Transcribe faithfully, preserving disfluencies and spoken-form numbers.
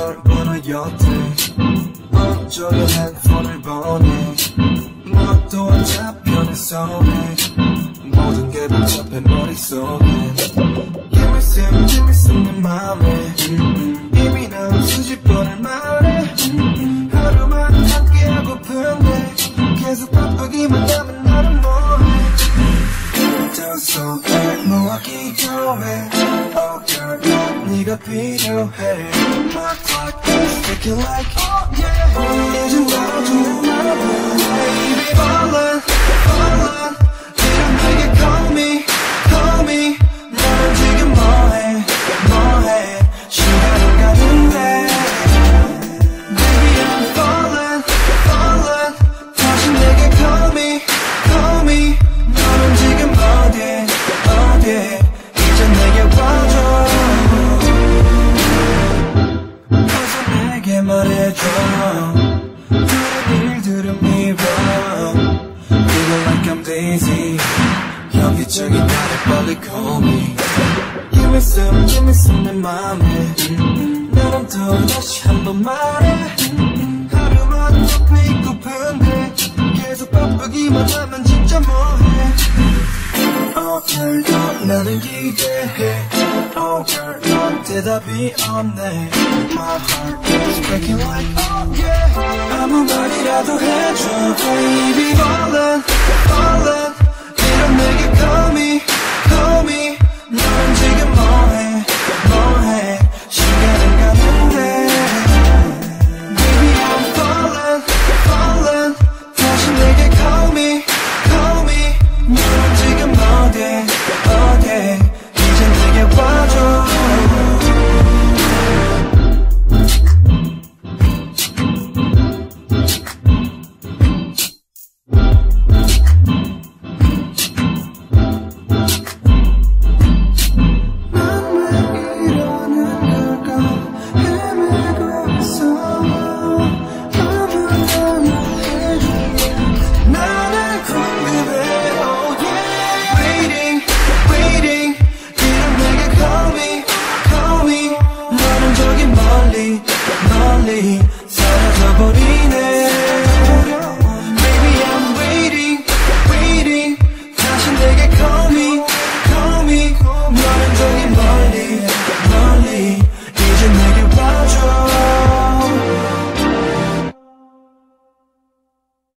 널 번호였대. 어쩌면 핸드폰을 보내. 뭣도 안 잡혀 내 손에. 모든 게 복잡해 머릿속에. Give me some, give me some 내 맘에. 이미 난 수십 번을 말해. 하루만 함께 하고픈데 계속 바쁘기만 하면 나는 뭐해. 두 손을 모아 기도해. Oh girl 난 네가 필요해. My clock is ticking like oh yeah. 이제 너도 내 맘에. Baby falling, falling. 이런 내게 call me, call me. 너는 지금 뭐해, 뭐해. 시간은 가는데. Baby I'm falling, falling. 다시 내게 call me, call me. 너는 지금 어디에, 어디에. 이제 내게 와줘. 어서 내게 말해줘. 그런 일들은 미워. Feel like I'm dizzy. 현기증이 나를 빨리 call me. Give me some, give me some 내 맘에. 나는 또 다시 한번 말해. 하루만 더 피고픈데 계속 바쁘기만 하면 진짜 뭐해. 오늘도 나는 기대해. Oh girl 넌 대답이 없네. My heart is breaking like oh yeah. 아무 말이라도 해줘 baby. Falling, falling. 이런 내게 call me, call me. 너는 지금 뭐해, 뭐해. 시간은 가는데. Baby I'm falling, falling. 다시 내게 call me, call me. 너는 지금 어디에, 어디에. 이제 내게 와줘. 멀리 멀리